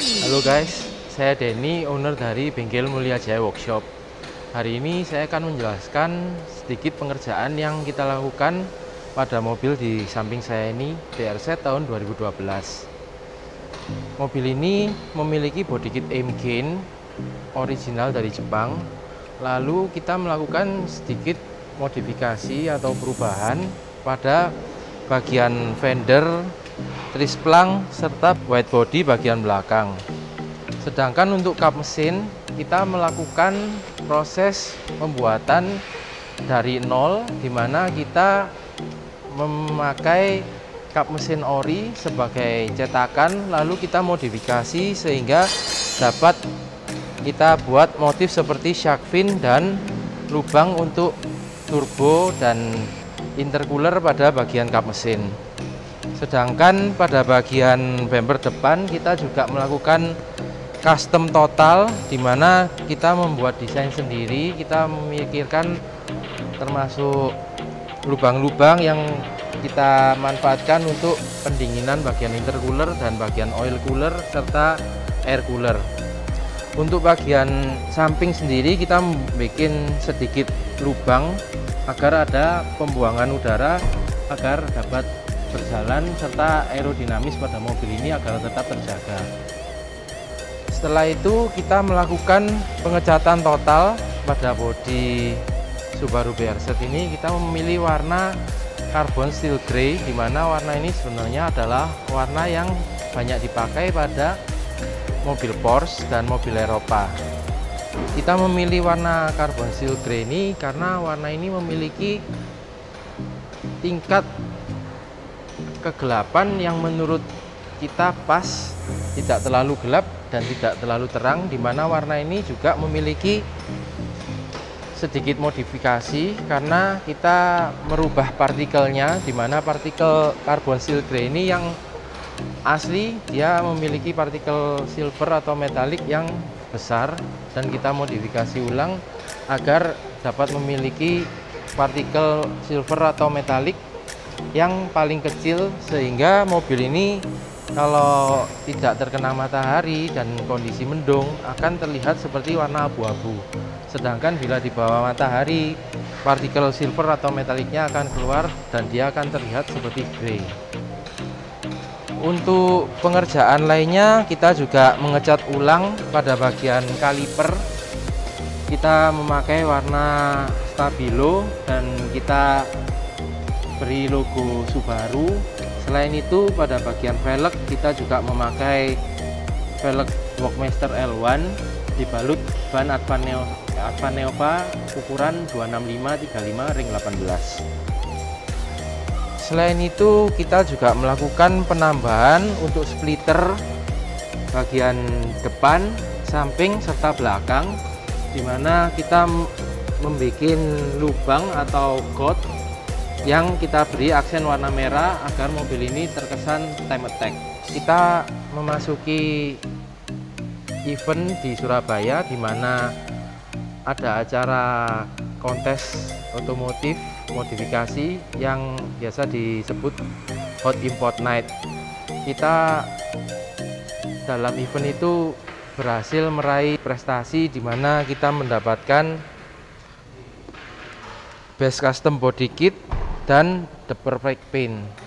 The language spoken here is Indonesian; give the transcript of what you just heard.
Halo guys, saya Denny, owner dari Bengkel Mulia Jaya Workshop. Hari ini saya akan menjelaskan sedikit pengerjaan yang kita lakukan pada mobil di samping saya ini, BRZ tahun 2012. Mobil ini memiliki bodykit aim gain original dari Jepang. Lalu kita melakukan sedikit modifikasi atau perubahan pada bagian fender, trisplang, serta white body bagian belakang. Sedangkan untuk kap mesin, kita melakukan proses pembuatan dari nol, di mana kita memakai kap mesin ori sebagai cetakan, lalu kita modifikasi sehingga dapat kita buat motif seperti shark fin dan lubang untuk turbo dan intercooler pada bagian kap mesin. Sedangkan pada bagian bumper depan kita juga melakukan custom total, di mana kita membuat desain sendiri. Kita memikirkan termasuk lubang-lubang yang kita manfaatkan untuk pendinginan bagian intercooler dan bagian oil cooler serta air cooler. Untuk bagian samping sendiri kita membuat sedikit lubang agar ada pembuangan udara agar dapat berjalan, serta aerodinamis pada mobil ini agar tetap terjaga. Setelah itu kita melakukan pengecatan total pada bodi Subaru BRZ ini. Kita memilih warna carbon steel grey, di mana warna ini sebenarnya adalah warna yang banyak dipakai pada mobil Porsche dan mobil Eropa. Kita memilih warna carbon steel grey ini karena warna ini memiliki tingkat kegelapan yang menurut kita pas, tidak terlalu gelap dan tidak terlalu terang, di mana warna ini juga memiliki sedikit modifikasi karena kita merubah partikelnya, di mana partikel carbon steel grey ini yang asli dia memiliki partikel silver atau metalik yang besar, dan kita modifikasi ulang agar dapat memiliki partikel silver atau metalik yang paling kecil, sehingga mobil ini kalau tidak terkena matahari dan kondisi mendung akan terlihat seperti warna abu-abu. Sedangkan bila di bawah matahari, partikel silver atau metaliknya akan keluar dan dia akan terlihat seperti grey. Untuk pengerjaan lainnya, kita juga mengecat ulang pada bagian kaliper. Kita memakai warna stabilo dan kita beri logo Subaru. Selain itu, pada bagian velg kita juga memakai velg Walkmaster L1 dibalut ban Advaneva ukuran 265/35 ring 18. Selain itu, kita juga melakukan penambahan untuk splitter bagian depan, samping, serta belakang, di mana kita membuat lubang atau got yang kita beri aksen warna merah agar mobil ini terkesan time attack. Kita memasuki event di Surabaya, di mana ada acara kontes otomotif modifikasi yang biasa disebut Hot Import Night. Kita dalam event itu berhasil meraih prestasi, di mana kita mendapatkan Best Custom Body Kit dan The Perfect Paint.